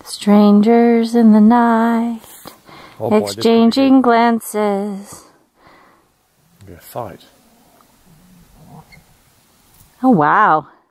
Strangers in the night, oh boy, exchanging glances. Be a fight. Oh wow.